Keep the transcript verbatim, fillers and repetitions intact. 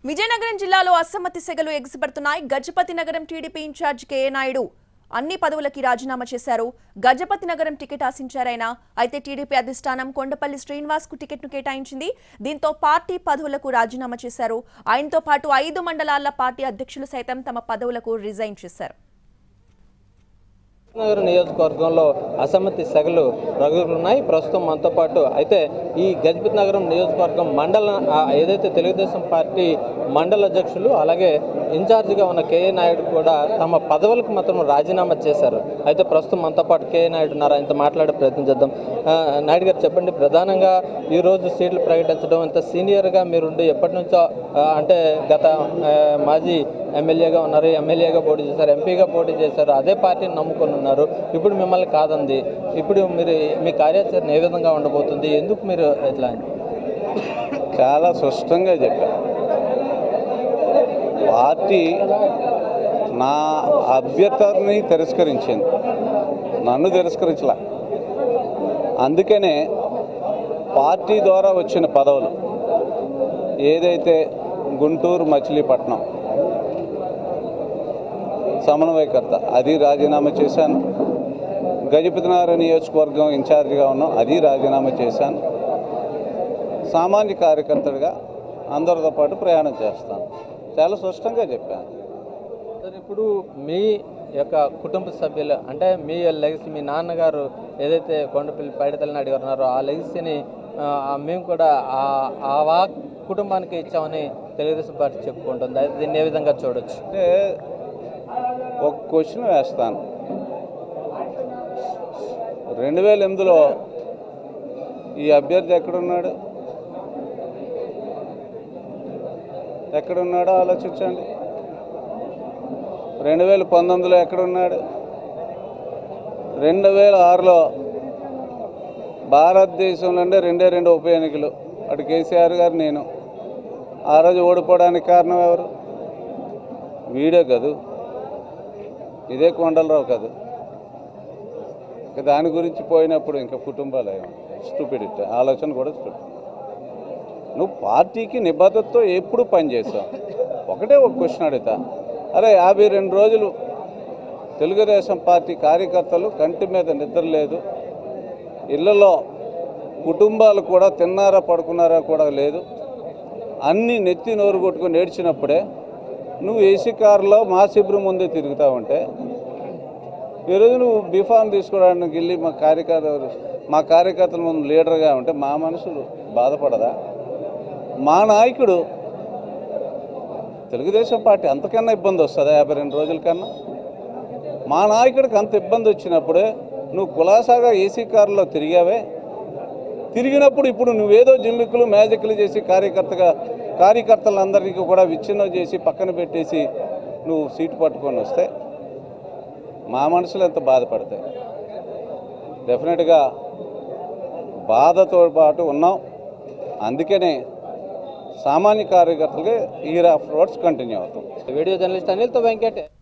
విజయనగరం జిల్లాలో అసమ్మతి సెగలు ఎగిసిపడుతున్నాయి. గజపతి నగరం టీడీపీ ఇన్ఛార్జ్ కెఏ నాయుడు అన్ని పదవులకి రాజీనామా చేశారు. గజపతి నగరం టికెట్ ఆశించారైనా అయితే టీడీపీ అధిష్టానం కొండపల్లి శ్రీనివాస్ కు టికెట్ ను కేటాయించింది. దీంతో పార్టీ పదవులకు రాజీనామా చేశారు. ఆయనతో పాటు ఐదు మండలాల పార్టీ అధ్యక్షులు సైతం తమ పదవులకు రిజైన్ చేశారు. నగర నియోజకవర్గంలో అసమ్మతి సెగలు రగులున్నాయి. ప్రస్తుతం మనతో పాటు అయితే ఈ గజపతి నగరం నియోజకవర్గం మండల ఏదైతే తెలుగుదేశం పార్టీ మండల అధ్యక్షులు అలాగే ఇన్ఛార్జిగా ఉన్న కేఏ నాయుడు కూడా తమ పదవులకు మాత్రం రాజీనామా చేశారు. అయితే ప్రస్తుతం మనతో పాటు కేఏ నాయుడు ఉన్నారు. ఆయనతో మాట్లాడే ప్రయత్నం చేద్దాం. నాయుడు గారు చెప్పండి, ప్రధానంగా ఈరోజు సీట్లు ప్రకటించడం ఇంత సీనియర్గా మీరుండి ఎప్పటి నుంచో అంటే గత మాజీ ఎమ్మెల్యేగా ఉన్నారు, ఎమ్మెల్యేగా పోటీ చేశారు, ఎంపీగా పోటీ చేశారు, అదే పార్టీని నమ్ముకొని ఉన్నారు. ఇప్పుడు మిమ్మల్ని కాదంది, ఇప్పుడు మీరు మీ కార్యాచరణ ఏ విధంగా ఉండబోతుంది, ఎందుకు మీరు ఎట్లా? చాలా స్పష్టంగా చెప్పారు. పార్టీ నా అభ్యర్థిని తిరస్కరించింది, నన్ను తిరస్కరించలే. అందుకనే పార్టీ ద్వారా వచ్చిన పదవులు ఏదైతే గుంటూరు మచిలీపట్నం సమన్వయకర్త అది రాజీనామా చేశాను. గజపతి నగర నియోజకవర్గం ఇన్ఛార్జిగా ఉన్నాం, అది రాజీనామా చేశాను. సామాన్య కార్యకర్తగా అందరితో పాటు ప్రయాణం చేస్తాను. చాలా స్పష్టంగా చెప్పాను. సార్, ఇప్పుడు మీ యొక్క కుటుంబ సభ్యులు అంటే మీ లెగసీ, మీ నాన్నగారు ఏదైతే కొండపల్లి పైడితల్లిని అడిగి ఉన్నారో ఆ లెగసీని మేము కూడా ఆ వా కుటుంబానికి ఇచ్చామని తెలుగుదేశం పార్టీ చెప్పుకుంటుంది. అయితే దీన్ని ఏ విధంగా చూడొచ్చు? అంటే ఒక క్వశ్చన్ వేస్తాను. రెండు వేల ఎనిమిదిలో ఈ అభ్యర్థి ఎక్కడున్నాడు ఎక్కడున్నాడో ఆలోచించండి. రెండు వేల పంతొమ్మిదిలో ఎక్కడున్నాడు? రెండు వేల ఆరులో భారతదేశంలో రెండే రెండు ఉప ఎన్నికలు, అటు కేసీఆర్ గారు, నేను. ఆ రోజు ఓడిపోవడానికి కారణం ఎవరు? వీడే కాదు, ఇదే కొండలరావు కాదు. ఇంకా దాని గురించి పోయినప్పుడు ఇంకా కుటుంబాలు స్టూపిడిటీ ఆలోచన కూడా స్టూపిడ్. నువ్వు పార్టీకి నిబద్ధతతో ఎప్పుడు పనిచేసావు? ఒకటే ఒక క్వశ్చన్ అడుగుతా. అరే యాభై రెండు రోజులు తెలుగుదేశం పార్టీ కార్యకర్తలు కంటి మీద నిద్ర లేదు, ఇళ్లలో కుటుంబాలు కూడా తిన్నారా పడుకున్నారా కూడా లేదు, అన్నీ నెత్తి నోరు కొట్టుకొని ఏడ్చినప్పుడే నువ్వు ఏసీ కారులో మా శిబిరం ముందే తిరుగుతూ ఉంటే, ఈరోజు నువ్వు బిఫాన్ తీసుకోవడానికి వెళ్ళి మా కార్యకర్త మా కార్యకర్తల ముందు లీడర్గా ఉంటే మా మనసులు బాధపడదా? మా నాయకుడు తెలుగుదేశం పార్టీ అంతకన్నా ఇబ్బంది వస్తుందా? యాభై రెండు రోజుల కన్నా మా నాయకుడికి అంత ఇబ్బంది వచ్చినప్పుడే నువ్వు కులాసాగా ఏసీ కారులో తిరిగావే. తిరిగినప్పుడు ఇప్పుడు నువ్వేదో జిమ్మిక్కులు మ్యాజిక్లు చేసి కార్యకర్తగా కార్యకర్తలందరికీ కూడా విచ్ఛిన్నం చేసి పక్కన పెట్టేసి నువ్వు సీటు పట్టుకొని వస్తే మా మనసులు ఎంత బాధపడతాయి? డెఫినెట్గా బాధతో పాటు ఉన్నాం. అందుకనే సామాన్య కార్యకర్తలుగా ఈ ఆఫ్ రోడ్స్ కంటిన్యూ అవుతాం. వీడియో జర్నలిస్ట్ అనిల్తో వెంకటే.